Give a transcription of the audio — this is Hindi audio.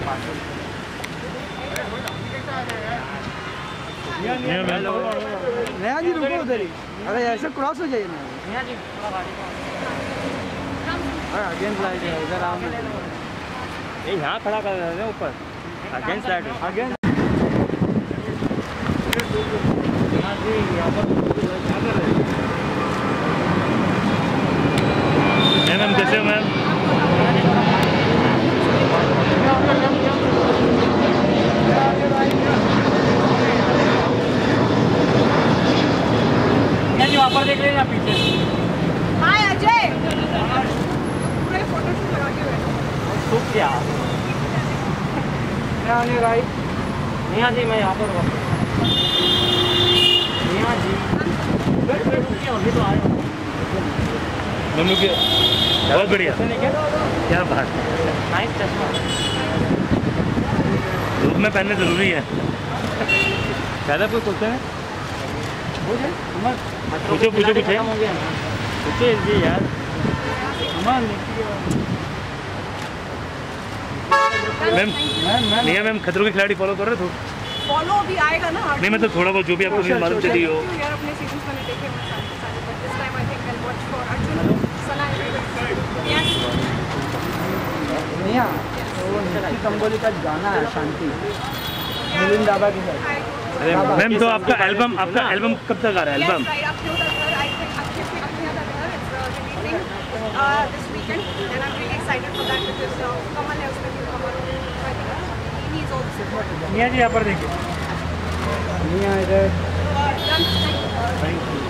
नया जी रुको उधर ही, अरे ऐसे क्रॉस हो जाइए ना। नया जी थोड़ा गाड़ी अगेंस्ट लाइट है इधर आओ। ये यहाँ खड़ा कर रहे हैं ऊपर अगेंस्ट लाइट अगेंस्ट। मैम कैसे हो मैम? वहाँ पर देख लेना पीछे। हाय अजय, पूरे फोटोशूट लगा के बैठो। तो क्या? राइट। निया जी मैं यहाँ पर हूँ। निया जी। अभी तो आए। मम्मी के बहुत बढ़िया। क्या बात? नाइस चश्मा। धूप में पहनना जरूरी है। ज़्यादा कुछ सोचते हैं? पूछो पूछो कुछ है? पूछे जी यार। मैम निया मैम खतरों के खिलाड़ी फॉलो कर रहे थे? फॉलो अभी आएगा ना। नहीं मतलब थोड़ा बहुत जो भी आपको मालूम चली हो। यार अपने सीजन्स मैंने देखे हैं सारे but this time I think I watch for Arjun Sania. वो निक्की तंबोली का गाना है शांति मिलिंद दाबा के साथ। मैम तो आपका एल्बम कब तक आ रहा है? एल्बम निया जी यहाँ पर देखिए। निया इधर। Thank you.